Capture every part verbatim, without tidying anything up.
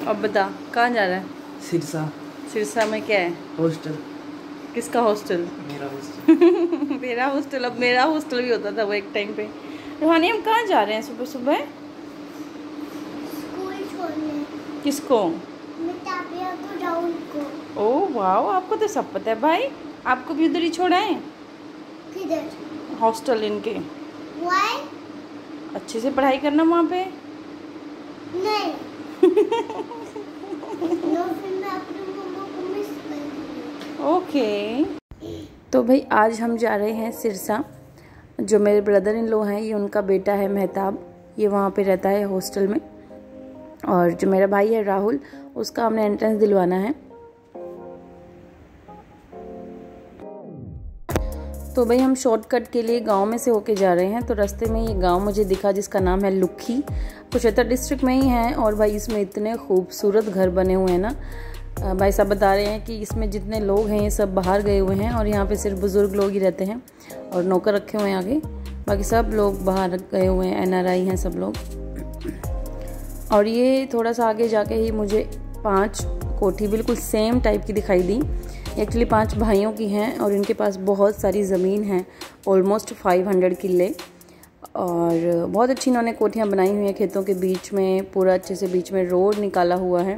अब बता कहाँ जा रहा है? सिरसा। सिरसा में क्या है? हॉस्टल। किसका हॉस्टल? मेरा हॉस्टल। मेरा हॉस्टल। अब मेरा हॉस्टल भी होता था वो एक टाइम पे। रूहानी हम कहाँ जा रहे हैं सुबह सुबह? स्कूल छोड़ने। किसको? मैं ताबिया को, राहुल को। ओह वाह, आपको तो सब पता है भाई। आपको भी उधर ही छोड़ा है? किधर? हॉस्टल इनके। Why? अच्छे से पढ़ाई करना वहाँ पे। नहीं। नो, फिर मैं अपनी मम्मा को मिस करूँगी। ओके। तो भाई आज हम जा रहे हैं सिरसा। जो मेरे ब्रदर इन लॉ हैं, ये उनका बेटा है महताब, ये वहाँ पे रहता है हॉस्टल में। और जो मेरा भाई है राहुल, उसका हमने एंट्रेंस दिलवाना है। तो भाई हम शॉर्टकट के लिए गांव में से होके जा रहे हैं। तो रास्ते में ये गांव मुझे दिखा जिसका नाम है लुखी, कुशेतर डिस्ट्रिक्ट में ही है। और भाई इसमें इतने खूबसूरत घर बने हुए हैं ना। भाई साहब बता रहे हैं कि इसमें जितने लोग हैं ये सब बाहर गए हुए हैं और यहाँ पे सिर्फ बुज़ुर्ग लोग ही रहते हैं और नौकर रखे हुए हैं आगे। बाकी सब लोग बाहर गए हुए हैं, एन आर आई हैं सब लोग। और ये थोड़ा सा आगे जाके ही मुझे पाँच कोठी बिल्कुल सेम टाइप की दिखाई दी। एक्चुअली पांच भाइयों की हैं और इनके पास बहुत सारी ज़मीन है, ऑलमोस्ट फाइव हंड्रेड किले। और बहुत अच्छी इन्होंने कोठियाँ बनाई हुई हैं खेतों के बीच में, पूरा अच्छे से बीच में रोड निकाला हुआ है।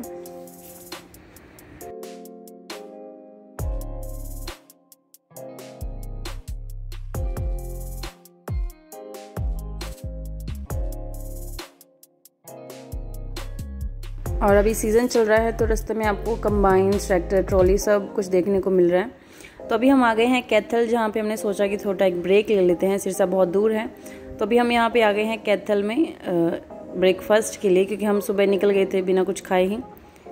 और अभी सीज़न चल रहा है तो रास्ते में आपको कंबाइन, ट्रैक्टर, ट्रॉली सब कुछ देखने को मिल रहा है। तो अभी हम आ गए हैं कैथल, जहाँ पे हमने सोचा कि थोड़ा एक ब्रेक ले लेते हैं, सिरसा बहुत दूर है। तो अभी हम यहाँ पे आ गए हैं कैथल में ब्रेकफास्ट के लिए, क्योंकि हम सुबह निकल गए थे बिना कुछ खाए ही।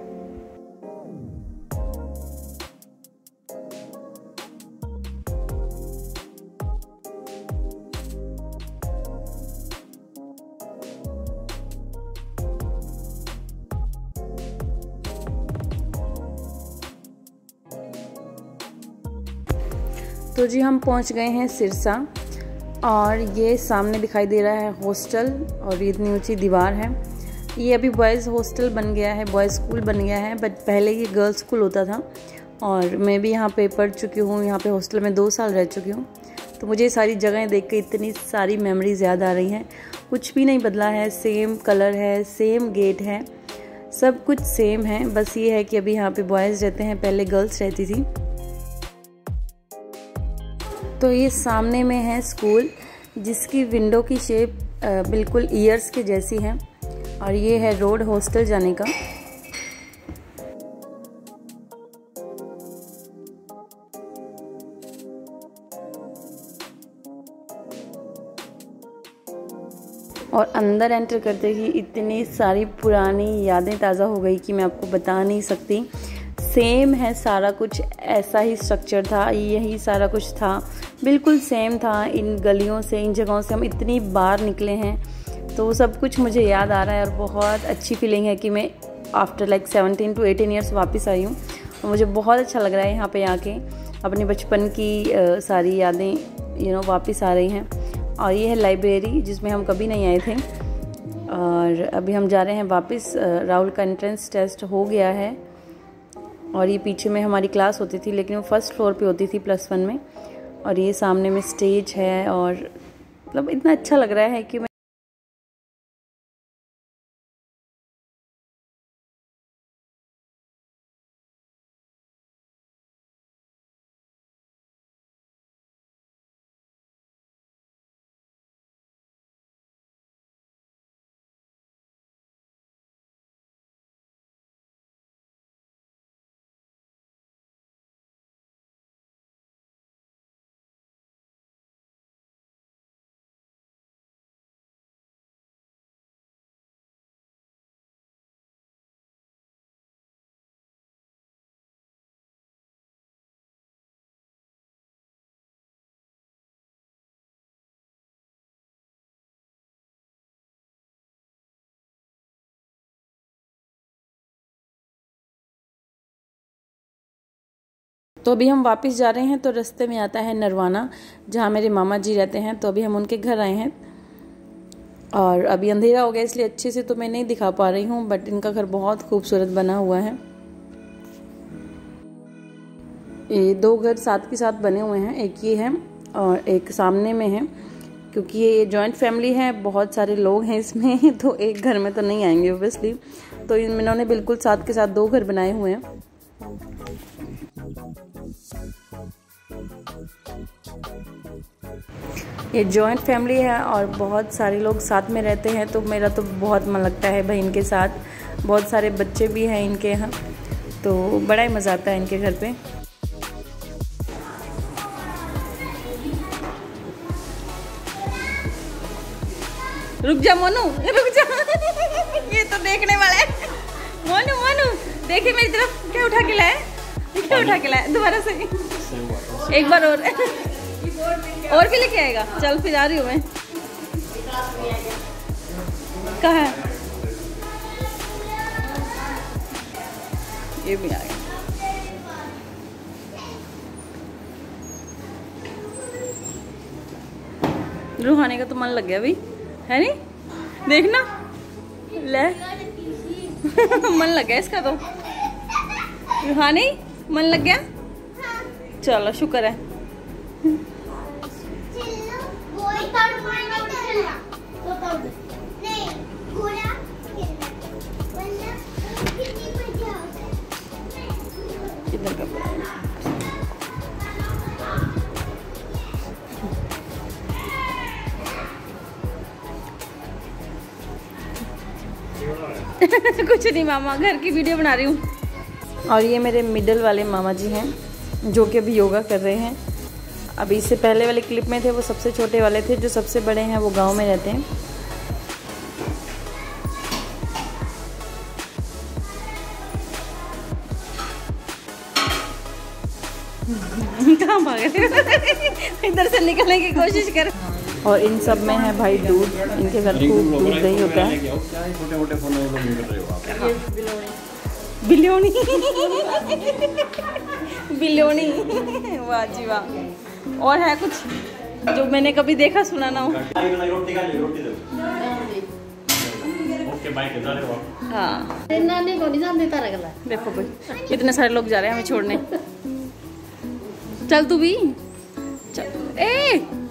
तो जी हम पहुंच गए हैं सिरसा और ये सामने दिखाई दे रहा है हॉस्टल और ये इतनी ऊंची दीवार है। ये अभी बॉयज़ हॉस्टल बन गया है, बॉयज़ स्कूल बन गया है, बट पहले ये गर्ल्स स्कूल होता था। और मैं भी यहाँ पे पढ़ चुकी हूँ, यहाँ पे हॉस्टल में दो साल रह चुकी हूँ। तो मुझे ये सारी जगहें देख के इतनी सारी मेमोरीज याद आ रही हैं। कुछ भी नहीं बदला है, सेम कलर है, सेम गेट है, सब कुछ सेम है। बस ये है कि अभी यहाँ पे बॉयज़ रहते हैं, पहले गर्ल्स रहती थी। तो ये सामने में है स्कूल, जिसकी विंडो की शेप बिल्कुल ईयर्स के जैसी है। और ये है रोड हॉस्टल जाने का। और अंदर एंटर करते ही इतनी सारी पुरानी यादें ताज़ा हो गई कि मैं आपको बता नहीं सकती। सेम है सारा कुछ, ऐसा ही स्ट्रक्चर था, यही सारा कुछ था, बिल्कुल सेम था। इन गलियों से, इन जगहों से हम इतनी बार निकले हैं, तो वो सब कुछ मुझे याद आ रहा है। और बहुत अच्छी फीलिंग है कि मैं after like seventeen to eighteen years वापस आई हूँ। और मुझे बहुत अच्छा लग रहा है यहाँ पे आके, अपने बचपन की आ, सारी यादें यू नो वापस आ रही हैं। और ये है लाइब्रेरी जिसमें हम कभी नहीं आए थे। और अभी हम जा रहे हैं वापस। राहुल का एंट्रेंस टेस्ट हो गया है और ये पीछे में हमारी क्लास होती थी, लेकिन वो फर्स्ट फ्लोर पे होती थी प्लस वन में। और ये सामने में स्टेज है और मतलब इतना अच्छा लग रहा है कि मैं तो अभी हम वापस जा रहे हैं। तो रास्ते में आता है नरवाना, जहाँ मेरे मामा जी रहते हैं। तो अभी हम उनके घर आए हैं और अभी अंधेरा हो गया इसलिए अच्छे से तो मैं नहीं दिखा पा रही हूँ, बट इनका घर बहुत खूबसूरत बना हुआ है। ये दो घर साथ के साथ बने हुए हैं, एक ये है और एक सामने में है, क्योंकि ये जॉइंट फैमिली है, बहुत सारे लोग हैं इसमें, तो एक घर में तो नहीं आएंगे ओब्वियसली, तो इन्होंने बिल्कुल साथ के साथ दो घर बनाए हुए हैं। ये जॉइंट फैमिली है और बहुत सारे लोग साथ में रहते हैं, तो मेरा तो बहुत मन लगता है भाई इनके साथ। बहुत सारे बच्चे भी हैं इनके यहाँ, तो बड़ा ही मज़ा आता है इनके घर पे। रुक जा मोनू, रुक जा ये तो देखने वाला है। मोनू मोनू देखिए मेरी तरफ, क्या उठा के लाए, क्या उठा के लाए, दोबारा से एक बार और और भी लेके आएगा। चल फिर आ रही हूँ मैं। कहाँ है? ये भी आ गया। रूहानी का तो मन लग गया भाई, है नहीं? देखना ले मन लग गया इसका तो। रूहानी मन लग गया, चलो शुक्र है। किधर का कुछ नहीं मामा, घर की वीडियो बना रही हूँ। और ये मेरे मिडल वाले मामा जी हैं, जो कि अभी योगा कर रहे हैं। अभी इससे पहले वाले क्लिप में थे वो सबसे छोटे वाले थे, जो सबसे बड़े हैं वो गांव में रहते हैं। कहाँ भागे इधर से निकलने की कोशिश कर। और इन सब में है भाई दूध, इनके घर खूब दूध दही होता है। बिलोनी बिलोनी वाह जी वाह। और है कुछ जो मैंने कभी देखा सुना ना हो? हाँ देखो भाई कितने सारे लोग जा रहे हैं हमें छोड़ने। चल तू भी चल। ए